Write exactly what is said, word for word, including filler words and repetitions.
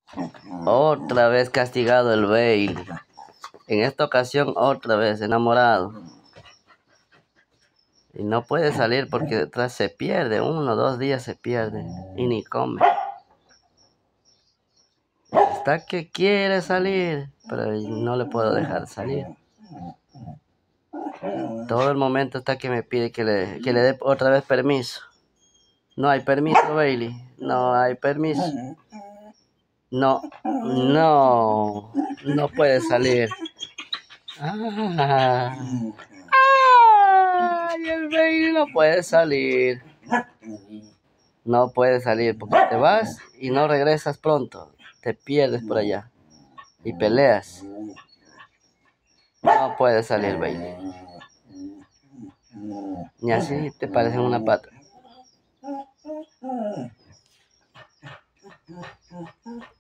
Otra vez castigado el Bailey. En esta ocasión otra vez enamorado. Y no puede salir porque detrás se pierde. Uno o dos días se pierde. Y ni come. Está que quiere salir. Pero no le puedo dejar salir. Todo el momento está que me pide que le, que le dé otra vez permiso. No hay permiso, Bailey. No hay permiso. No, no, no puede salir. Ah, ay, el Bailey no puede salir. No puede salir porque te vas y no regresas pronto. Te pierdes por allá y peleas. No puede salir, Bailey. Ni así te parecen una pata.